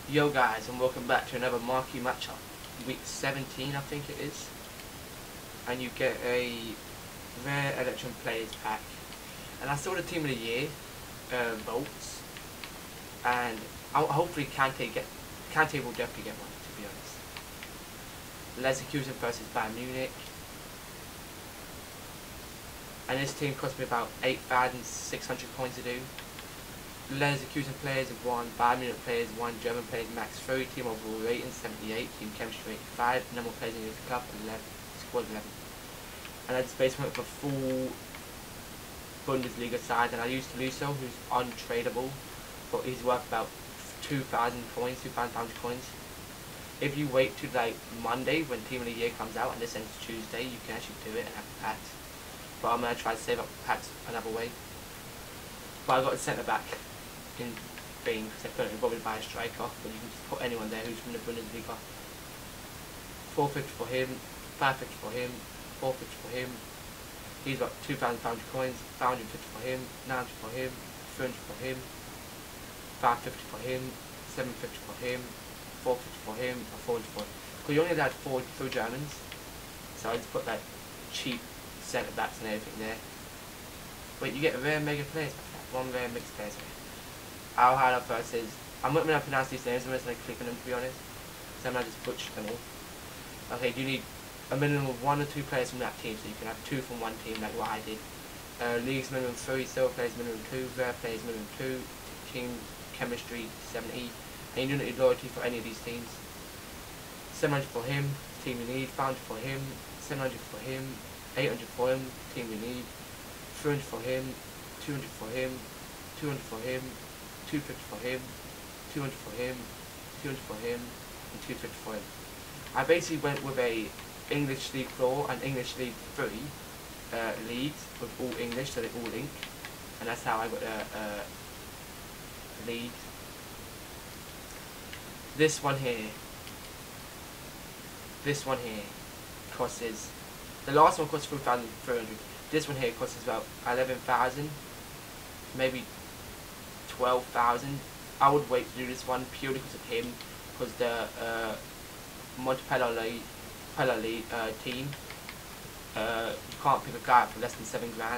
Yo guys, and welcome back to another marquee matchup. Week 17 I think it is. And you get a rare Electrum Players pack. And I saw the Team of the Year votes. And hopefully Kante will definitely get one, to be honest. Leverkusen versus Bayern Munich. And this team cost me about 8,600 coins to do. Leverkusen players have won, Bayern Munich players won, German players max 30, team overall rating 78, team chemistry 85, number of players in this club 11, squad 11. And I just basically went for full Bundesliga side, and I used Tolisso, who's untradeable, but he's worth about 2,000 coins, 2,000 coins. If you wait to like Monday when Team of the Year comes out, and this ends Tuesday, you can actually do it and have packs. But I'm going to try to save up packs another way. But I got a centre back in Spain because I couldn't probably buy a striker, but you can just put anyone there who's from the Bundesliga. 450 for him, 550 for him, 450 for him. He's got 2,500 coins, 550 for him, 900 for him, 300 for him, 550 for him, 750 for him, 450 for him, and 400 for him. Because you only had four Germans, so I just put like cheap centre backs and everything there. But you get a rare mega players pack, one rare mixed players pack. Al Hada versus, I'm not going to pronounce these names, I'm just going to click on them to be honest. So I'm going to just butcher them all. Okay, you need a minimum of 1 or 2 players from that team, so you can have 2 from one team like what I did. Leagues minimum 3, silver players minimum 2, rare players minimum 2, team chemistry 70, and you do not need loyalty for any of these teams. 700 for him, team you need, 500 for him, 700 for him, 800 for him, team you need, 300 for him, 200 for him, 200 for him, 250 for him, 200 for him, 200 for him, and 250 for him. I basically went with a English League 4 and English League 3 leagues with all English, so they all link, and that's how I got a league. This one here costs, the last one costs 3,300. This one here costs about 11,000, maybe 12,000. I would wait to do this one purely because of him, because the Montpellier team, you can't pick a guy up for less than 7 grand.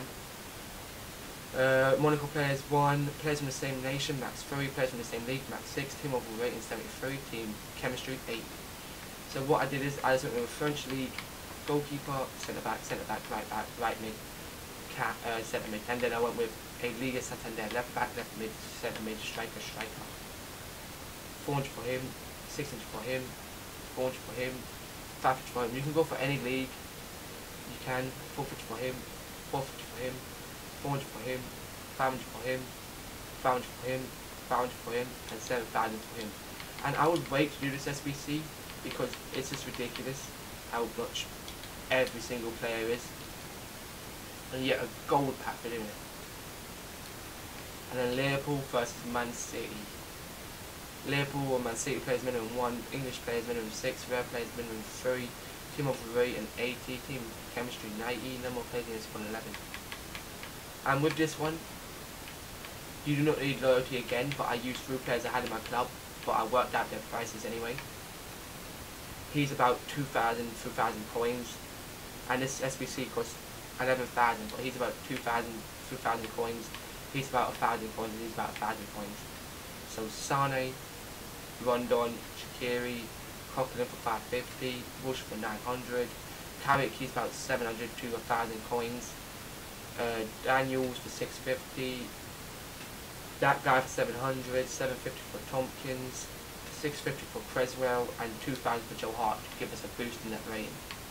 Monaco players 1, players from the same nation, max 3, players from the same league, max 6, team overall rating 73, team chemistry 8. So what I did is I just went with a French league, goalkeeper, centre back, right mid, centre mid, and then I went with a Liga Santander, left back, left mid, centre mid, striker. 400 for him, 600 for him, 400 for him, 550 for him. You can go for any league. You can 450 for him, 450 for him, 400 for him, 500 for him, 500 for him, 500 for him, and 7,000 for him. And I would wait to do this SBC because it's just ridiculous how much every single player is. And you get a gold pack for doing it. And then Liverpool versus Man City. Liverpool or Man City players minimum 1, English players minimum 6, rare players minimum 3, team overall rating 80, team chemistry 90, number of players in this one 11. And with this one, you do not need loyalty again, but I used 3 players I had in my club, but I worked out their prices anyway. He's about 2,000 coins, and this SBC costs 11,000, but he's about 2,000 coins. He's about 1,000 coins, and he's about 1,000 coins. So Sane, Rondon, Shaqiri, Coquelin for 550, Bush for 900, Carrick he's about 700 to 1,000 coins, Daniels for 650, that guy for 700, 750 for Tompkins, 650 for Creswell, and 2,000 for Joe Hart to give us a boost in that rating.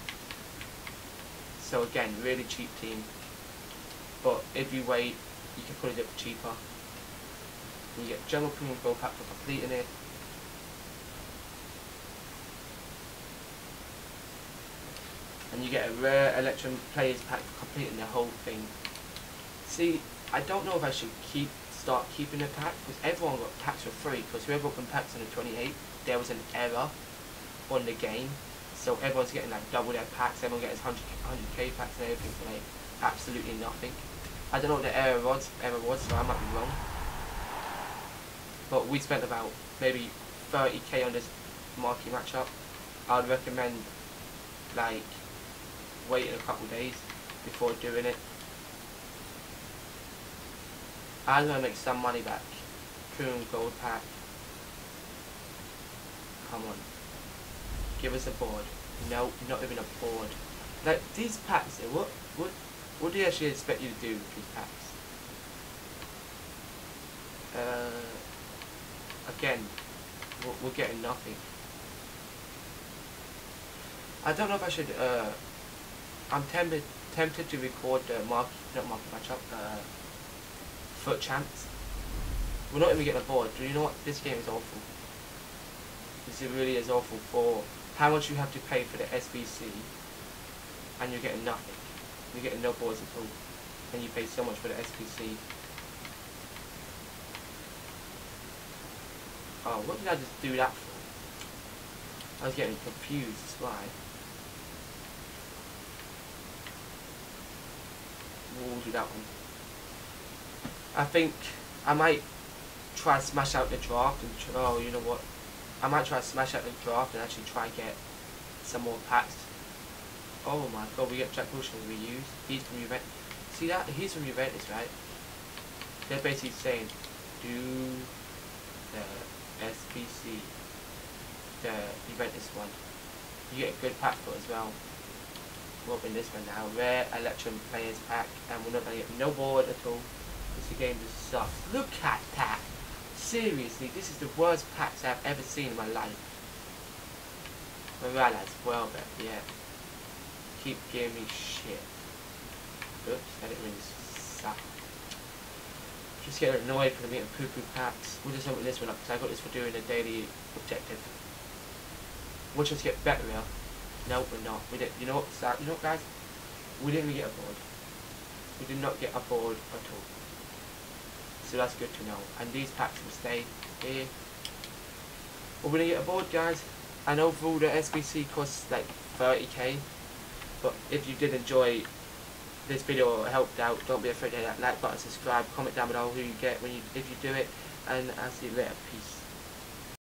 So again, really cheap team, but if you wait, you can put it up cheaper. You get General Premium Gold Pack for completing it. And you get a rare Electrum Players Pack for completing the whole thing. See, I don't know if I should start keeping the pack, because everyone got packs for free, because whoever opened packs on the 28th, there was an error on the game. So everyone's getting like double their packs, everyone gets 100k packs and everything for like absolutely nothing. I don't know what the error was, so I might be wrong. But we spent about maybe 30k on this marquee matchup, I would recommend like waiting a couple days before doing it. I'm gonna make some money back. Premium gold pack. Come on. Give us a board. No, not even a board. Like these packs, what do you actually expect you to do with these packs? Again, we're getting nothing. I don't know if I should. I'm tempted to record the not market matchup. Foot champs. We're not even getting a board. Do you know what? This game is awful. This really is awful for how much you have to pay for the SBC, and you're getting nothing. You're getting no boards at all, and you pay so much for the SBC. Oh, what did I just do that for? I was getting confused, that's why. We'll do that one. I think I might try to smash out the draft and oh, you know what? I might try to smash out the draft and actually try and get some more packs. Oh my god, we get Jack Wilshere reused. He's from Juventus. See that? He's from Juventus, right? They're basically saying, do the SBC, the Juventus one. You get a good pack for it as well. We'll open this one now. Rare Electrum Players Pack, and we're not going to get no board at all. This game just sucks. Look at that! Seriously, this is the worst packs I've ever seen in my life. Alright lads, well bet, yeah. Keep giving me shit. Oops, that didn't really suck. Just get annoyed for the meat and poo-poo packs. We'll just open this one up because I got this for doing a daily objective. We'll just get better now. No, we're not. We didn't. You know what? You know what, guys? We didn't even get a board. We did not get a board at all. So that's good to know. And these packs will stay here. We're gonna get a board, guys. I know for the SBC costs like 30k, but if you did enjoy this video or helped out, don't be afraid to hit that like button, subscribe, comment down below who you get when if you do it, and I'll see you later. Peace.